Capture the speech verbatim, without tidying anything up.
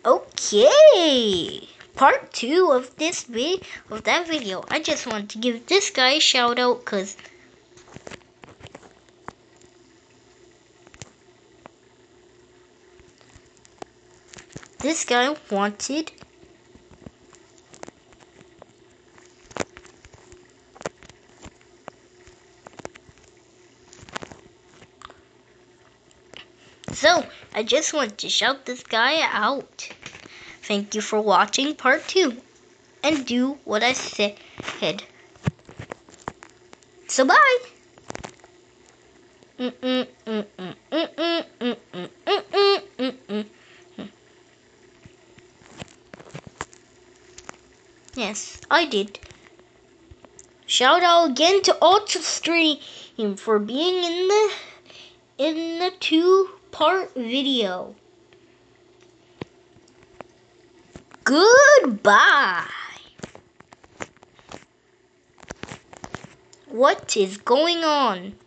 Okay, part two of this vid of that video. I just want to give this guy a shout out because this guy wanted so I just want to shout this guy out. Thank you for watching part two, and do what I said. So bye. Mm-mm, mm-mm, mm-mm, mm-mm, mm-mm, mm-mm. Yes, I did. Shout out again to Ultra Stream for being in the in the two-part video. Goodbye. What is going on?